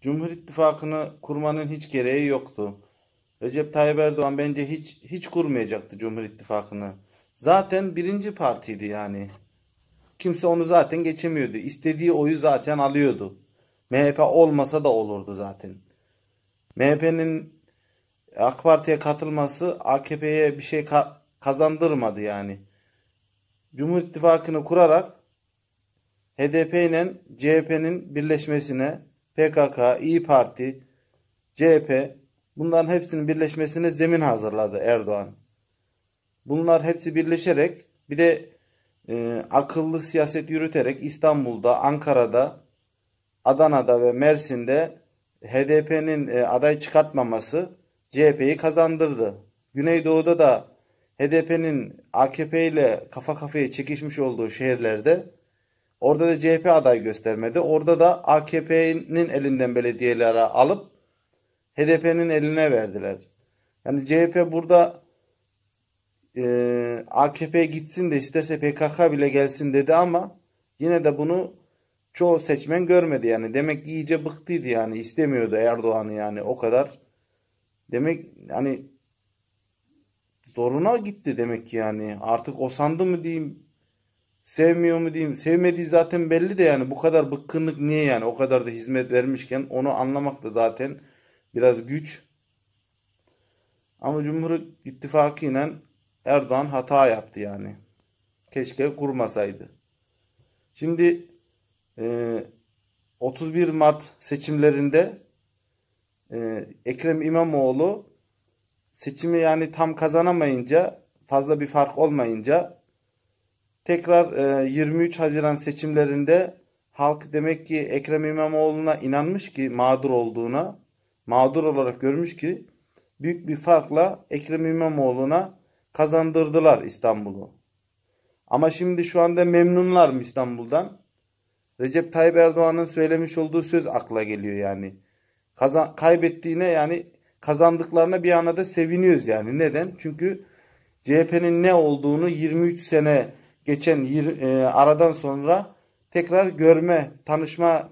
Cumhur İttifakı'nı kurmanın hiç gereği yoktu. Recep Tayyip Erdoğan bence hiç kurmayacaktı Cumhur İttifakı'nı. Zaten birinci partiydi yani. Kimse onu zaten geçemiyordu. İstediği oyu zaten alıyordu. MHP olmasa da olurdu zaten. MHP'nin AK Parti'ye katılması AKP'ye bir şey kazandırmadı yani. Cumhur İttifakı'nı kurarak HDP ile CHP'nin birleşmesine, PKK, İyi Parti, CHP, bunların hepsinin birleşmesine zemin hazırladı Erdoğan. Bunlar hepsi birleşerek bir de akıllı siyaset yürüterek İstanbul'da, Ankara'da, Adana'da ve Mersin'de HDP'nin aday çıkartmaması CHP'yi kazandırdı. Güneydoğu'da da HDP'nin AKP ile kafa kafaya çekişmiş olduğu şehirlerde orada da CHP aday göstermedi. Orada da AKP'nin elinden belediyeleri alıp HDP'nin eline verdiler. Yani CHP burada AKP gitsin de isterse PKK bile gelsin dedi ama yine de bunu çoğu seçmen görmedi yani. Demek ki iyice bıktıydı yani. İstemiyordu Erdoğan'ı yani o kadar. Demek hani zoruna gitti demek ki yani. Artık o sandı mı diyeyim, sevmiyor mu diyeyim. Sevmediği zaten belli de yani bu kadar bıkkınlık niye yani? O kadar da hizmet vermişken onu anlamak da zaten biraz güç. Ama Cumhur İttifakı ile Erdoğan hata yaptı yani. Keşke kurmasaydı. Şimdi 31 Mart seçimlerinde Ekrem İmamoğlu seçimi yani tam kazanamayınca, fazla bir fark olmayınca tekrar 23 Haziran seçimlerinde halk demek ki Ekrem İmamoğlu'na inanmış ki mağdur olduğuna, mağdur olarak görmüş ki büyük bir farkla Ekrem İmamoğlu'na kazandırdılar İstanbul'u. Ama şimdi şu anda memnunlar mı İstanbul'dan? Recep Tayyip Erdoğan'ın söylemiş olduğu söz akla geliyor yani. Kaybettiğine yani kazandıklarına bir anda da seviniyoruz yani. Neden? Çünkü CHP'nin ne olduğunu 23 sene geçen aradan sonra tekrar görme, tanışma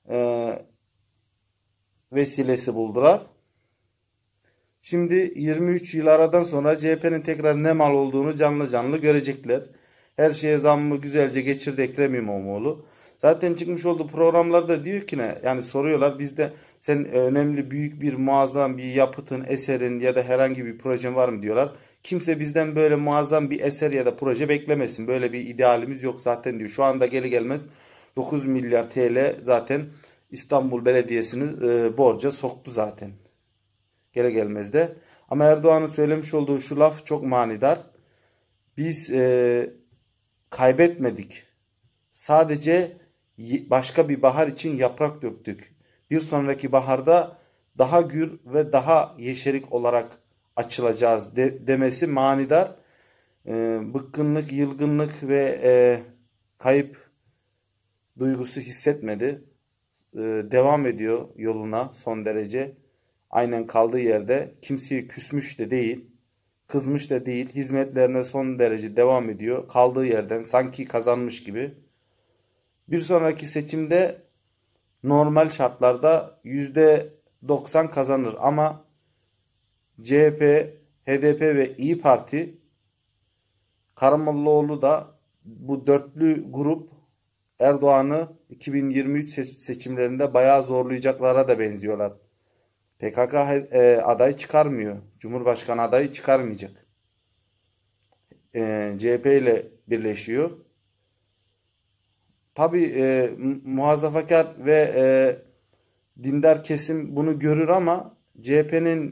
vesilesi buldular. Şimdi 23 yıl aradan sonra CHP'nin tekrar ne mal olduğunu canlı canlı görecekler. Her şeye zammı güzelce geçirdi Ekrem İmamoğlu. Zaten çıkmış olduğu programlarda diyor ki ne? Yani soruyorlar bizde sen önemli büyük bir muazzam bir yapıtın, eserin ya da herhangi bir projen var mı diyorlar. Kimse bizden böyle muazzam bir eser ya da proje beklemesin. Böyle bir idealimiz yok zaten diyor. Şu anda geri gelmez 9 milyar TL zaten İstanbul Belediyesi'ni borca soktu zaten. Gele gelmez de. Ama Erdoğan'ın söylemiş olduğu şu laf çok manidar. Biz kaybetmedik. Sadece başka bir bahar için yaprak döktük. Bir sonraki baharda daha gür ve daha yeşerik olarak açılacağız demesi manidar. Bıkkınlık, yılgınlık ve kayıp duygusu hissetmedi. Devam ediyor yoluna son derece. Aynen kaldığı yerde, kimseye küsmüş de değil, kızmış da değil, hizmetlerine son derece devam ediyor. Kaldığı yerden sanki kazanmış gibi. Bir sonraki seçimde normal şartlarda %90 kazanır ama CHP, HDP ve İyi Parti, Karamollaoğlu da bu dörtlü grup Erdoğan'ı 2023 seçimlerinde bayağı zorlayacaklara da benziyorlar. PKK aday çıkarmıyor. Cumhurbaşkanı adayı çıkarmayacak. CHP ile birleşiyor. Tabii muhafazakar ve dindar kesim bunu görür ama CHP'nin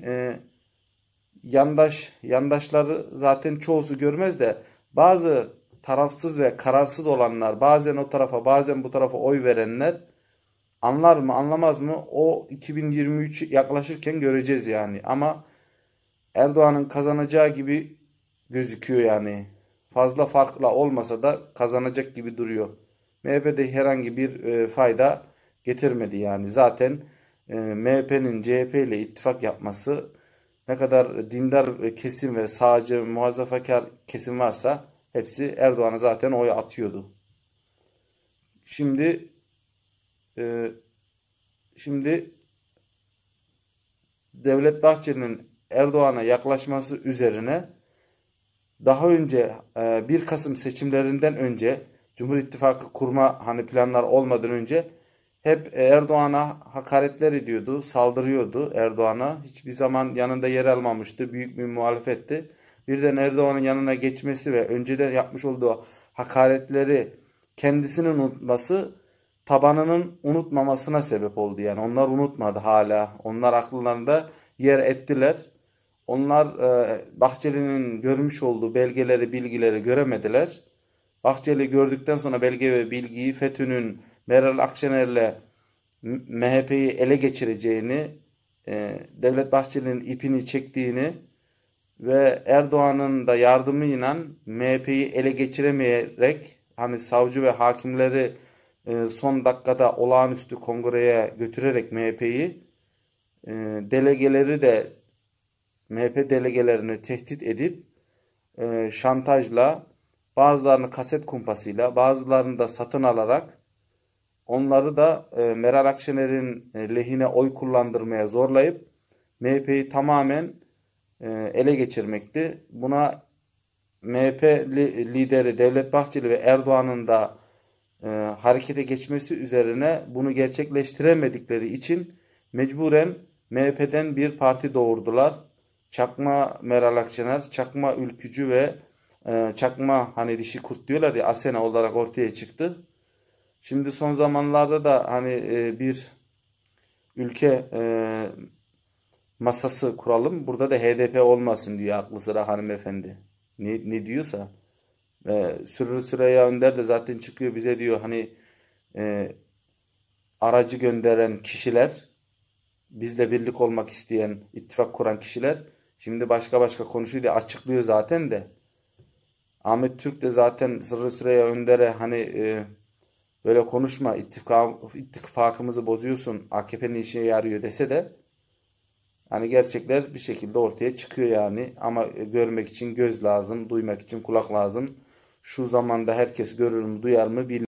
yandaşları zaten çoğusu görmez de bazı tarafsız ve kararsız olanlar, bazen o tarafa bazen bu tarafa oy verenler anlar mı anlamaz mı o 2023 yaklaşırken göreceğiz yani. Ama Erdoğan'ın kazanacağı gibi gözüküyor yani. Fazla farkla olmasa da kazanacak gibi duruyor. MHP'de herhangi bir fayda getirmedi yani. Zaten MHP'nin CHP ile ittifak yapması ne kadar dindar kesim ve sağcı muhafazakar kesim varsa hepsi Erdoğan'a zaten oy atıyordu. Şimdi e, Şimdi Devlet Bahçeli'nin Erdoğan'a yaklaşması üzerine daha önce 1 Kasım seçimlerinden önce Cumhur İttifakı kurma hani planlar olmadan önce hep Erdoğan'a hakaretler ediyordu, saldırıyordu Erdoğan'a. Hiçbir zaman yanında yer almamıştı, büyük bir muhalefetti. Birden Erdoğan'ın yanına geçmesi ve önceden yapmış olduğu hakaretleri kendisinin unutması tabanının unutmamasına sebep oldu. Yani onlar unutmadı hala. Onlar akıllarında yer ettiler. Onlar Bahçeli'nin görmüş olduğu belgeleri, bilgileri göremediler. Bahçeli gördükten sonra belge ve bilgiyi FETÖ'nün Meral Akşener'le MHP'yi ele geçireceğini, Devlet Bahçeli'nin ipini çektiğini ve Erdoğan'ın da yardımıyla MHP'yi ele geçiremeyerek hani savcı ve hakimleri son dakikada olağanüstü kongreye götürerek MHP'yi delegeleri de MHP delegelerini tehdit edip şantajla bazılarını kaset kumpasıyla bazılarını da satın alarak onları da Meral Akşener'in lehine oy kullandırmaya zorlayıp MHP'yi tamamen ele geçirmekti. Buna MHP lideri Devlet Bahçeli ve Erdoğan'ın da harekete geçmesi üzerine bunu gerçekleştiremedikleri için mecburen MHP'den bir parti doğurdular. Çakma Meral Akşener, çakma ülkücü ve çakma hani dişi kurt diyorlar ya Asena olarak ortaya çıktı. Şimdi son zamanlarda da hani bir ülke masası kuralım. Burada da HDP olmasın diyor aklı sıra hanımefendi. Ne diyorsa. Sürür Süreyya Önder de zaten çıkıyor bize diyor hani aracı gönderen kişiler bizle birlik olmak isteyen ittifak kuran kişiler şimdi başka konuşuyor diye açıklıyor zaten de. Ahmet Türk de zaten Sırrı Süreyya Önder'e hani böyle konuşma ittifakımızı bozuyorsun AKP'nin işine yarıyor dese de hani gerçekler bir şekilde ortaya çıkıyor yani. Ama görmek için göz lazım, duymak için kulak lazım. Şu zamanda herkes görür mü, duyar mı bilmiyorum.